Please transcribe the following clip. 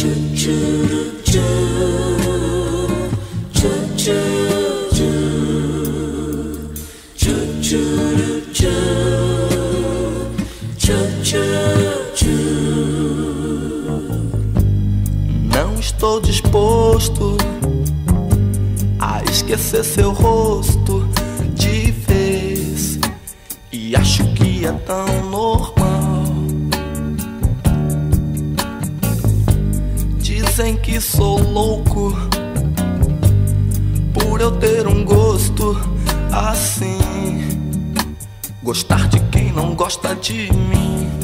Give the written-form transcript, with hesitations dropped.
Não estou disposto a esquecer seu rosto de vez, e acho que é tão normal. Dizem que sou louco por eu ter um gosto assim, gostar de quem não gosta de mim.